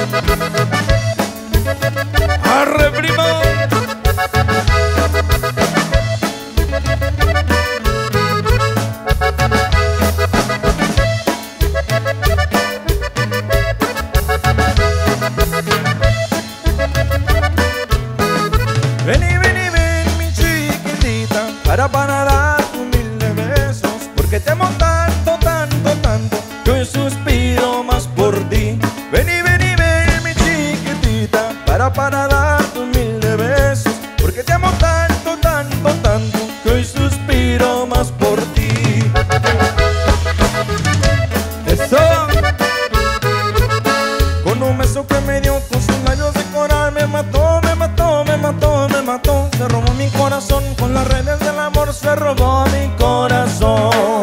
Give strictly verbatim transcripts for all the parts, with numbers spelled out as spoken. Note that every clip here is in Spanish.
¡Arre, primo! Vení, vení, ven, mi chiquitita, para para darte humilde besos, porque te amo tanto, tanto, tanto, que hoy suspiro más por ti. Vení, vení, ven, mi chiquitita, para para darte humilde besos, porque te amo tanto, tanto, tanto, que hoy suspiro más por ti. Eso. Con un beso que me dio con sus labios de coral, me mató, me mató, me mató, me mató. Se robó mi corazón, con las redes del amor se robó mi corazón.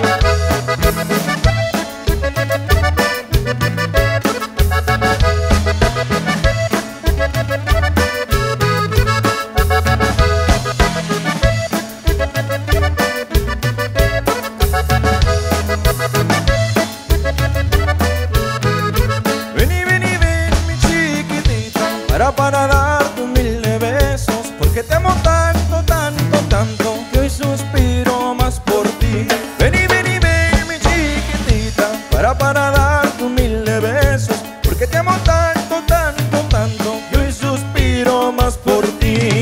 Vení, vení, ven, mi chiquitita, para para darte humilde besos, porque te amo tanto, tanto, tanto, que hoy suspiro más por ti. Vení, vení, ven, mi chiquitita, para para darte humilde besos, porque te amo tanto, tanto, tanto, que hoy suspiro más por ti.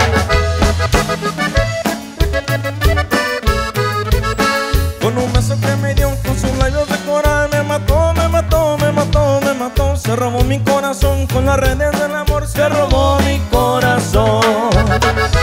Con un beso que me dio con sus labios de coral, me mató, me mató, me mató, me mató. Se robó mi corazón, con las redes del amor se robó mi corazón.